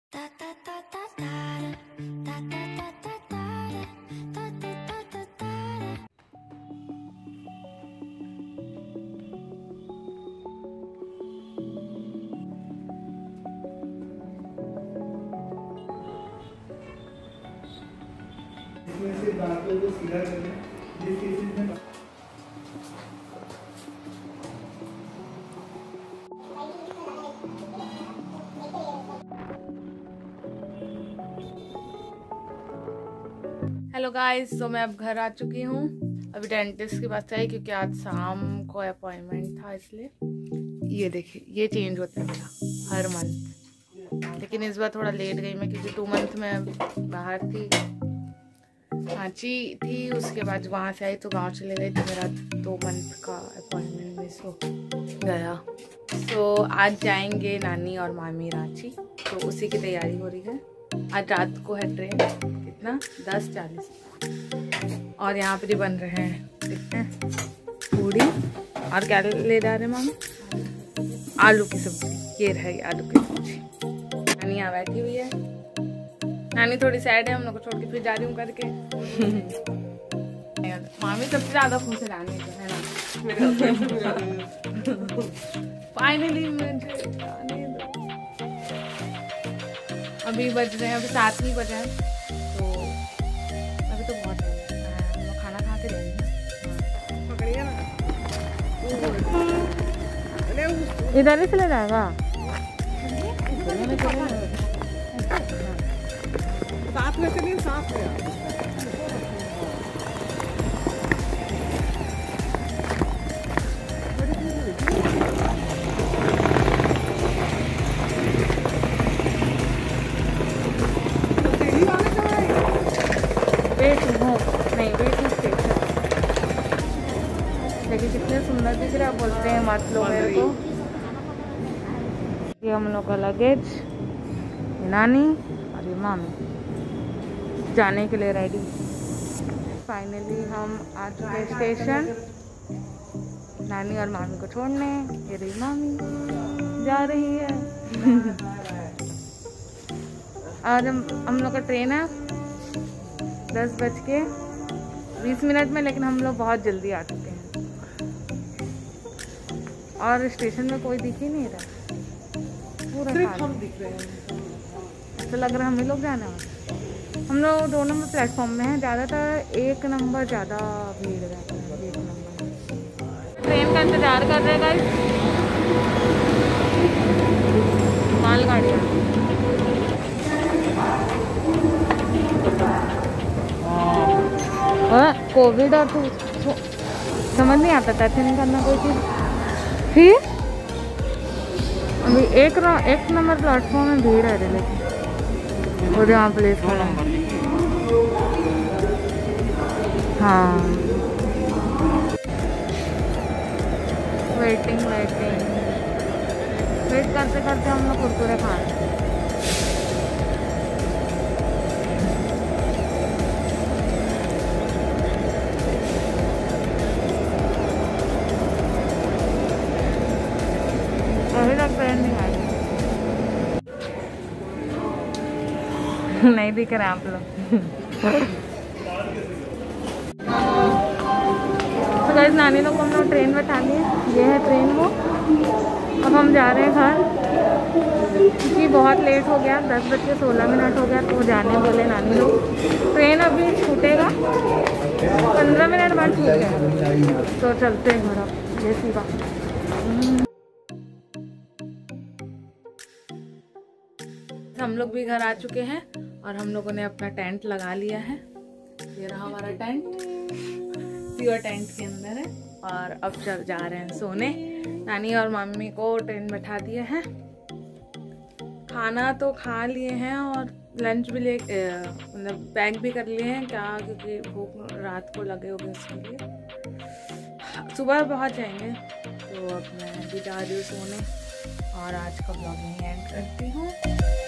इसमें से दांतों को सीधा करना जिस केसेस में हेलो गाइस, तो मैं अब घर आ चुकी हूँ। अभी डेंटिस्ट के पास आई क्योंकि आज शाम को अपॉइंटमेंट था, इसलिए ये देखिए ये चेंज होता है मेरा हर मंथ। लेकिन इस बार थोड़ा लेट गई मैं क्योंकि 2 मंथ में बाहर थी, रांची थी। उसके बाद वहाँ से आई तो गांव चले गई, तो मेरा 2 मंथ का अपॉइंटमेंट मिस हो गया। तो आज जाएंगे नानी और मामी रांची, तो उसी की तैयारी हो रही है। आज रात को है ट्रेन, कितना 10:40। और यहाँ पे बन रहे हैं देखते हैं पूड़ी और क्या ले जा रहे हैं मामा, आलू की सब्जी। ये रही आलू की सब्जी। नानी यहाँ बैठी हुई है। नानी थोड़ी सैड है, हम लोग को छोड़ के फिर जा रही हूँ करके। मामी सबसे ज्यादा खुश है नानी को, है ना। फाइनली मुझे जाने दो। अभी बज रहे हैं, अभी 7 ही बजे हैं, तो अभी तो बहुत है। हम लोग खाना खा के रहेंगे। पकड़िए ना, इधर ही चले जाएगा। साथ में चलिए, साथ में देखिए कितने सुंदर दिख रहा है, बोलते हैं मत लो मेरे को। ये हम लोग का लगेज, नानी और ये मामी जाने के लिए रेडी। फाइनली हम आ चुके हैं स्टेशन, नानी और मामी को छोड़ने। ये रही मामी जा रही है। और हम लोग का ट्रेन है 10:20 में, लेकिन हम लोग बहुत जल्दी आ चुके हैं। और स्टेशन में कोई दिख ही नहीं रहा, पूरा सिर्फ हम दिख रहे हैं। ऐसा लग रहा है हम ही लोग जाने वाले। हम लोग 2 नंबर प्लेटफॉर्म में हैं। ज़्यादातर 1 नंबर ज़्यादा भीड़ रहता है, 1 नंबर। ट्रेन का इंतजार कर रहे हैं गाइस, मालगाड़ियाँ। कोविड और तो समझ नहीं आता था, ऐसे नहीं करना कोई चीज़। फिर अभी 1 नंबर प्लेटफॉर्म में भीड़ है, लेकिन और यहाँ प्लेस खड़ा है। हाँ, वेट करते करते हम लोग कुरकुरे खा रहे हैं। अभी तक ट्रेन नहीं आई। नहीं दिख रहे आप लोग। तो गाइस, नानी लोग को हम लोग ट्रेन बैठा लिए। ये है ट्रेन वो। अब हम जा रहे हैं घर क्योंकि बहुत लेट हो गया, 10:16 हो गया। तो जाने बोले नानी लोग। ट्रेन अभी छूटेगा 15 मिनट बाद छूटेगा, तो चलते हैं घर अब। ये सीधा हम लोग भी घर आ चुके हैं और हम लोगों ने अपना टेंट लगा लिया है। ये रहा हमारा टेंट, प्योर टेंट के अंदर है। और अब चल जा रहे हैं सोने। नानी और मम्मी को ट्रेन बैठा दिए हैं। खाना तो खा लिए हैं और लंच भी मतलब पैक भी कर लिए हैं, क्या क्योंकि भूख रात को लगे होंगे उसके लिए। सुबह पहुँच जाएंगे। तो अब मैं भी जा रही हूँ सोने और आज का ब्लॉग यहीं एंड करती हूँ।